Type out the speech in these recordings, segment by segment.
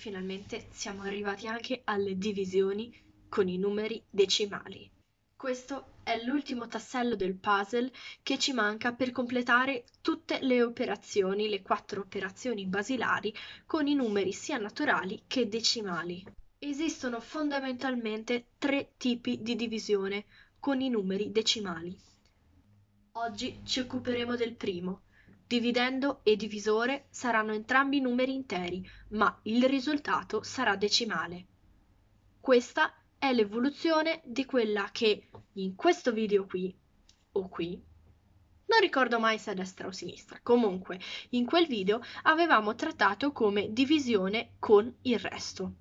finalmente siamo arrivati anche alle divisioni con i numeri decimali. Questo è l'ultimo tassello del puzzle che ci manca per completare tutte le operazioni, le 4 operazioni basilari con i numeri sia naturali che decimali. Esistono fondamentalmente 3 tipi di divisione con i numeri decimali. Oggi ci occuperemo del primo. Dividendo e divisore saranno entrambi numeri interi, ma il risultato sarà decimale. Questa è l'evoluzione di quella che in questo video qui, o qui, non ricordo mai se a destra o a sinistra, comunque in quel video avevamo trattato come divisione con il resto.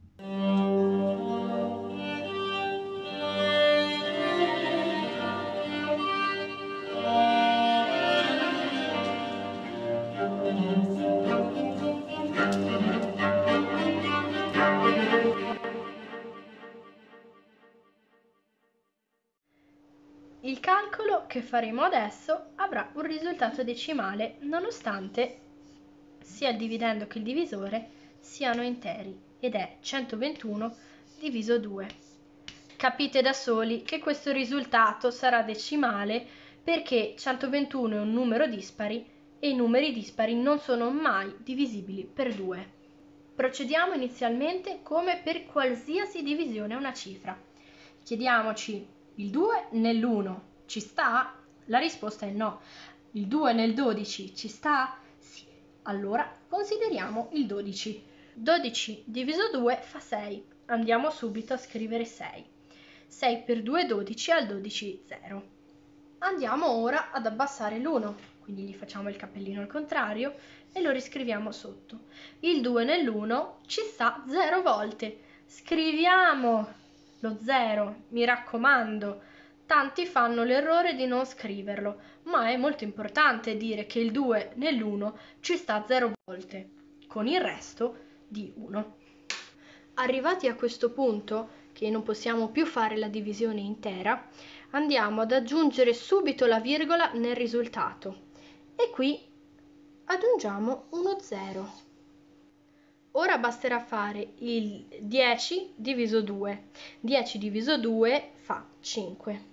Il calcolo che faremo adesso avrà un risultato decimale nonostante sia il dividendo che il divisore siano interi ed è 121 diviso 2. Capite da soli che questo risultato sarà decimale perché 121 è un numero dispari e i numeri dispari non sono mai divisibili per 2. Procediamo inizialmente come per qualsiasi divisione a una cifra. Chiediamoci: il 2 nell'1 ci sta? La risposta è no. Il 2 nel 12 ci sta? Sì. Allora consideriamo il 12. 12 diviso 2 fa 6. Andiamo subito a scrivere 6. 6 per 2 è 12, al 12 0. Andiamo ora ad abbassare l'1, quindi gli facciamo il cappellino al contrario e lo riscriviamo sotto. Il 2 nell'1 ci sta 0 volte. Scriviamo lo 0, mi raccomando. Tanti fanno l'errore di non scriverlo, ma è molto importante dire che il 2 nell'1 ci sta 0 volte, con il resto di 1. Arrivati a questo punto, che non possiamo più fare la divisione intera, andiamo ad aggiungere subito la virgola nel risultato e qui aggiungiamo uno 0. Ora basterà fare il 10 diviso 2. 10 diviso 2 fa 5.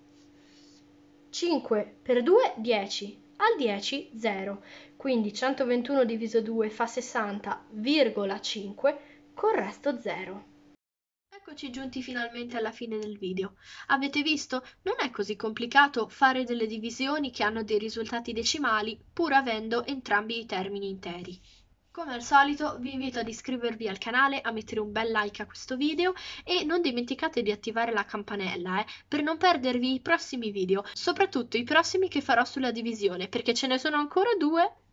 5 per 2 10, al 10 0. Quindi 121 diviso 2 fa 60,5 col resto 0. Eccoci giunti finalmente alla fine del video. Avete visto? Non è così complicato fare delle divisioni che hanno dei risultati decimali pur avendo entrambi i termini interi. Come al solito vi invito ad iscrivervi al canale, a mettere un bel like a questo video e non dimenticate di attivare la campanella per non perdervi i prossimi video, soprattutto i prossimi che farò sulla divisione, perché ce ne sono ancora 2.